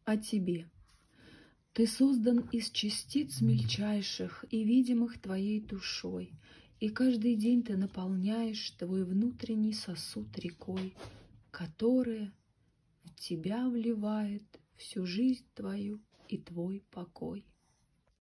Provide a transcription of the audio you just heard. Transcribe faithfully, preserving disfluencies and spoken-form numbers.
о тебе. Ты создан из частиц мельчайших и видимых твоей душой, и каждый день ты наполняешь твой внутренний сосуд рекой, которая в тебя вливает всю жизнь твою и твой покой.